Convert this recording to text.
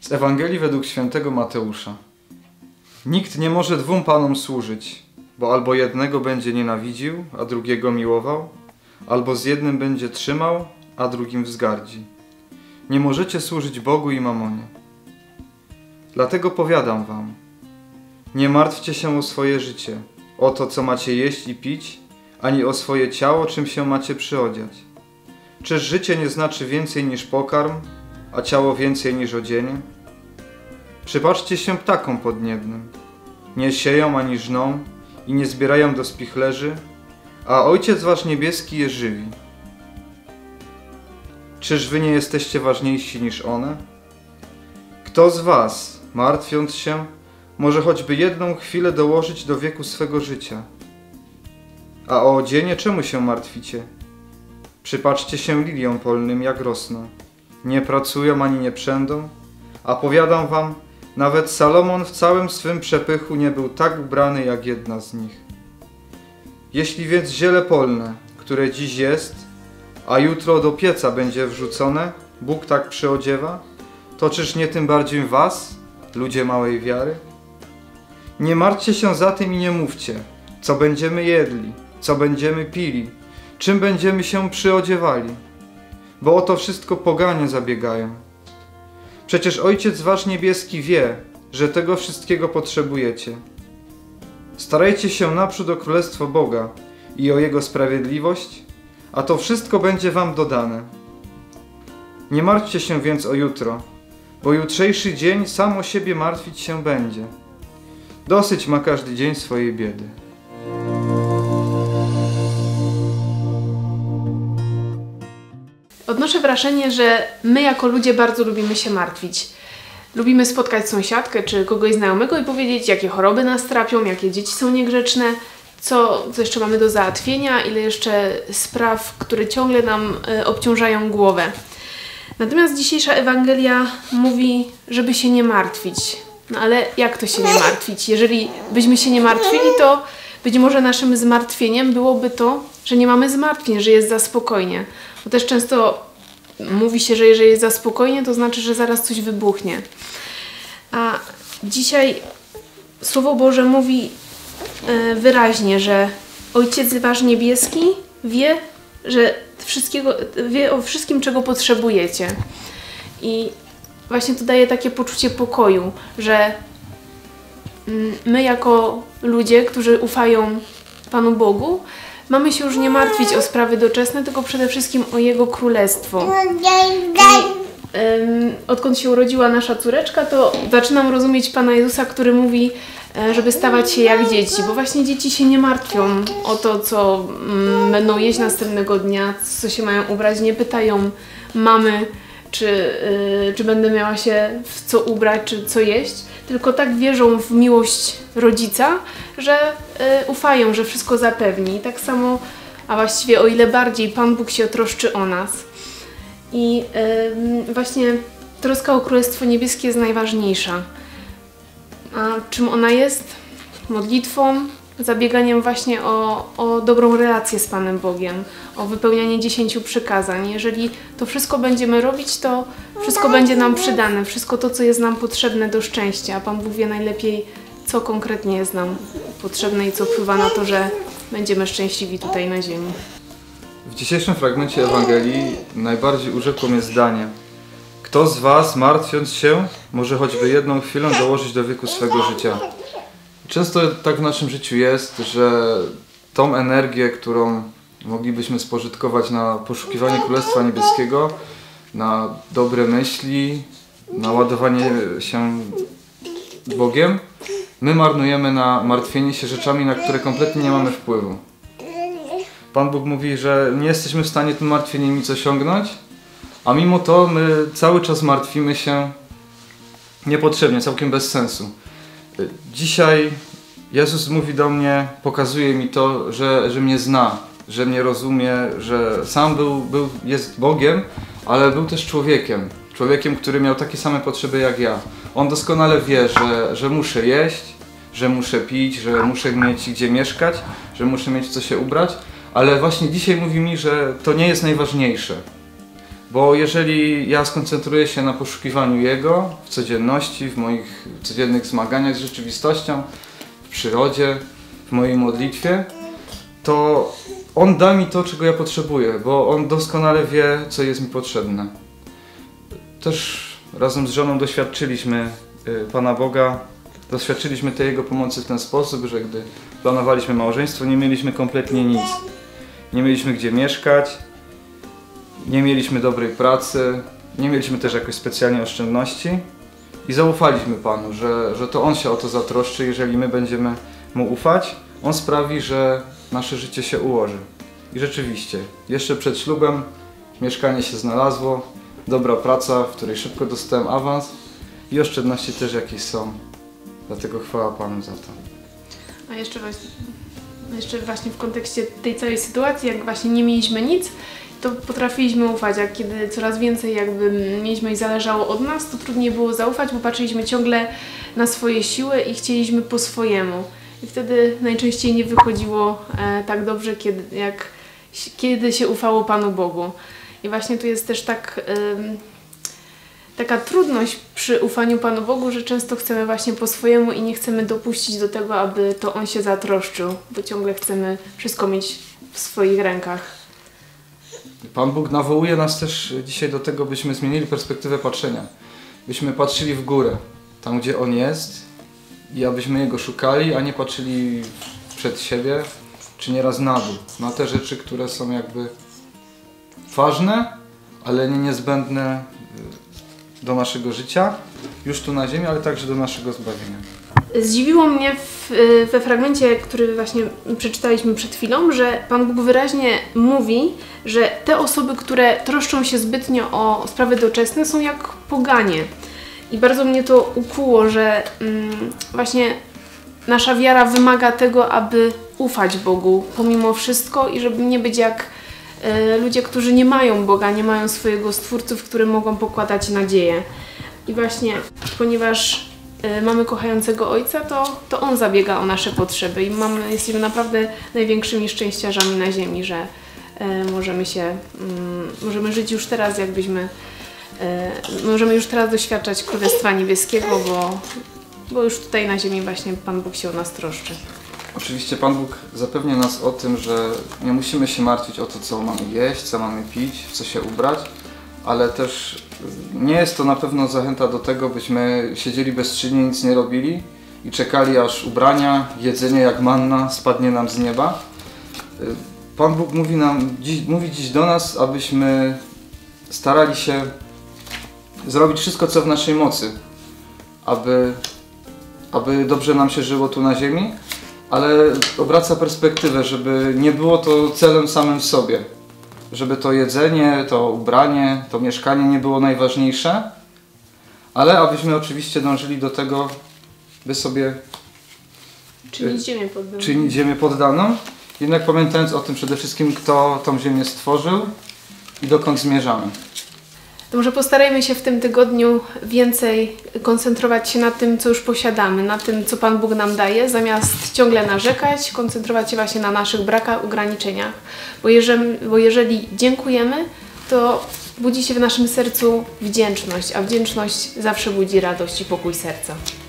Z Ewangelii według świętego Mateusza. Nikt nie może dwóm panom służyć, bo albo jednego będzie nienawidził, a drugiego miłował, albo z jednym będzie trzymał, a drugim wzgardzi. Nie możecie służyć Bogu i mamonie. Dlatego powiadam wam, nie martwcie się o swoje życie, o to, co macie jeść i pić, ani o swoje ciało, czym się macie przyodziać. Czyż życie nie znaczy więcej niż pokarm, a ciało więcej niż odzienie? Przypatrzcie się ptakom podniebnym. Nie sieją ani żną i nie zbierają do spichlerzy, a Ojciec wasz niebieski je żywi. Czyż wy nie jesteście ważniejsi niż one? Kto z was, martwiąc się, może choćby jedną chwilę dołożyć do wieku swego życia? A o odzienie czemu się martwicie? Przypatrzcie się liliom polnym, jak rosną. Nie pracują ani nie przędą, a powiadam wam, nawet Salomon w całym swym przepychu nie był tak ubrany jak jedna z nich. Jeśli więc ziele polne, które dziś jest, a jutro do pieca będzie wrzucone, Bóg tak przyodziewa, to czyż nie tym bardziej was, ludzie małej wiary? Nie martwcie się za tym i nie mówcie, co będziemy jedli, co będziemy pili, czym będziemy się przyodziewali, bo o to wszystko poganie zabiegają. Przecież Ojciec wasz niebieski wie, że tego wszystkiego potrzebujecie. Starajcie się naprzód o Królestwo Boga i o Jego sprawiedliwość, a to wszystko będzie wam dodane. Nie martwcie się więc o jutro, bo jutrzejszy dzień sam o siebie martwić się będzie. Dosyć ma każdy dzień swojej biedy. Odnoszę wrażenie, że my jako ludzie bardzo lubimy się martwić. Lubimy spotkać sąsiadkę czy kogoś znajomego i powiedzieć, jakie choroby nas trapią, jakie dzieci są niegrzeczne, co jeszcze mamy do załatwienia, ile jeszcze spraw, które ciągle nam obciążają głowę. Natomiast dzisiejsza Ewangelia mówi, żeby się nie martwić. No ale jak to się nie martwić? Jeżeli byśmy się nie martwili, to być może naszym zmartwieniem byłoby to, że nie mamy zmartwień, że jest za spokojnie. Bo też często mówi się, że jeżeli jest za spokojnie, to znaczy, że zaraz coś wybuchnie. A dzisiaj Słowo Boże mówi wyraźnie, że Ojciec wasz niebieski wie, że wie o wszystkim, czego potrzebujecie. I właśnie to daje takie poczucie pokoju, że my jako ludzie, którzy ufają Panu Bogu, mamy się już nie martwić o sprawy doczesne, tylko przede wszystkim o Jego Królestwo. Odkąd się urodziła nasza córeczka, to zaczynam rozumieć Pana Jezusa, który mówi, żeby stawać się jak dzieci, bo właśnie dzieci się nie martwią o to, co będą jeść następnego dnia, co się mają ubrać, nie pytają mamy, czy będę miała się w co ubrać, czy co jeść, tylko tak wierzą w miłość rodzica, że ufają, że wszystko zapewni. I tak samo, a właściwie o ile bardziej Pan Bóg się troszczy o nas. I właśnie troska o Królestwo Niebieskie jest najważniejsza. A czym ona jest? Modlitwą, zabieganiem właśnie o dobrą relację z Panem Bogiem, o wypełnianie 10 przykazań. Jeżeli to wszystko będziemy robić, to wszystko będzie nam przydane, wszystko to, co jest nam potrzebne do szczęścia. A Pan Bóg wie najlepiej, co konkretnie jest nam potrzebne i co wpływa na to, że będziemy szczęśliwi tutaj na ziemi. W dzisiejszym fragmencie Ewangelii najbardziej urzekło mnie zdanie: kto z was, martwiąc się, może choćby jedną chwilę dołożyć do wieku swego życia? Często tak w naszym życiu jest, że tą energię, którą moglibyśmy spożytkować na poszukiwanie Królestwa Niebieskiego, na dobre myśli, na ładowanie się Bogiem, my marnujemy na martwienie się rzeczami, na które kompletnie nie mamy wpływu. Pan Bóg mówi, że nie jesteśmy w stanie tym martwieniem nic osiągnąć, a mimo to my cały czas martwimy się niepotrzebnie, całkiem bez sensu. Dzisiaj Jezus mówi do mnie, pokazuje mi to, że mnie zna, że mnie rozumie, że sam jest Bogiem, ale był też człowiekiem. Człowiekiem, który miał takie same potrzeby jak ja. On doskonale wie, że muszę jeść, że muszę pić, że muszę mieć gdzie mieszkać, że muszę mieć co się ubrać, ale właśnie dzisiaj mówi mi, że to nie jest najważniejsze. Bo jeżeli ja skoncentruję się na poszukiwaniu Jego w codzienności, w moich codziennych zmaganiach z rzeczywistością, w przyrodzie, w mojej modlitwie, to On da mi to, czego ja potrzebuję, bo On doskonale wie, co jest mi potrzebne. Też razem z żoną doświadczyliśmy Pana Boga, doświadczyliśmy tej Jego pomocy w ten sposób, że gdy planowaliśmy małżeństwo, nie mieliśmy kompletnie nic. Nie mieliśmy gdzie mieszkać, nie mieliśmy dobrej pracy, nie mieliśmy też jakoś specjalnie oszczędności i zaufaliśmy Panu, że to On się o to zatroszczy. Jeżeli my będziemy Mu ufać, On sprawi, że nasze życie się ułoży. I rzeczywiście, jeszcze przed ślubem mieszkanie się znalazło, dobra praca, w której szybko dostałem awans i oszczędności też jakieś są. Dlatego chwała Panu za to. A jeszcze właśnie w kontekście tej całej sytuacji, jak właśnie nie mieliśmy nic, to potrafiliśmy ufać, a kiedy coraz więcej jakby mieliśmy i zależało od nas, to trudniej było zaufać, bo patrzyliśmy ciągle na swoje siły i chcieliśmy po swojemu. I wtedy najczęściej nie wychodziło tak dobrze, kiedy się ufało Panu Bogu. I właśnie tu jest też taka trudność przy ufaniu Panu Bogu, że często chcemy właśnie po swojemu i nie chcemy dopuścić do tego, aby to On się zatroszczył, bo ciągle chcemy wszystko mieć w swoich rękach. Pan Bóg nawołuje nas też dzisiaj do tego, byśmy zmienili perspektywę patrzenia. Byśmy patrzyli w górę, tam gdzie On jest i abyśmy Jego szukali, a nie patrzyli przed siebie, czy nieraz na dół, na te rzeczy, które są jakby ważne, ale nie niezbędne do naszego życia, już tu na ziemi, ale także do naszego zbawienia. Zdziwiło mnie we fragmencie, który właśnie przeczytaliśmy przed chwilą, że Pan Bóg wyraźnie mówi, że te osoby, które troszczą się zbytnio o sprawy doczesne, są jak poganie. I bardzo mnie to ukuło, że właśnie nasza wiara wymaga tego, aby ufać Bogu pomimo wszystko i żeby nie być jak ludzie, którzy nie mają Boga, nie mają swojego Stwórcy, w którym mogą pokładać nadzieję. I właśnie, ponieważ mamy kochającego Ojca, to On zabiega o nasze potrzeby i jesteśmy naprawdę największymi szczęściarzami na ziemi, że możemy żyć już teraz, możemy już teraz doświadczać Królestwa Niebieskiego, bo już tutaj na ziemi właśnie Pan Bóg się o nas troszczy. Oczywiście Pan Bóg zapewnia nas o tym, że nie musimy się martwić o to, co mamy jeść, co mamy pić, w co się ubrać, ale też nie jest to na pewno zachęta do tego, byśmy siedzieli bezczynnie, nic nie robili i czekali, aż ubrania, jedzenie jak manna spadnie nam z nieba. Pan Bóg mówi dziś do nas, abyśmy starali się zrobić wszystko, co w naszej mocy, aby dobrze nam się żyło tu na ziemi, ale obraca perspektywę, żeby nie było to celem samym w sobie. Żeby to jedzenie, to ubranie, to mieszkanie nie było najważniejsze, ale abyśmy oczywiście dążyli do tego, by sobie czynić ziemię poddaną, jednak pamiętając o tym przede wszystkim, kto tą ziemię stworzył i dokąd zmierzamy. To może postarajmy się w tym tygodniu więcej koncentrować się na tym, co już posiadamy, na tym, co Pan Bóg nam daje, zamiast ciągle narzekać, koncentrować się właśnie na naszych brakach, ograniczeniach. Bo jeżeli dziękujemy, to budzi się w naszym sercu wdzięczność, a wdzięczność zawsze budzi radość i pokój serca.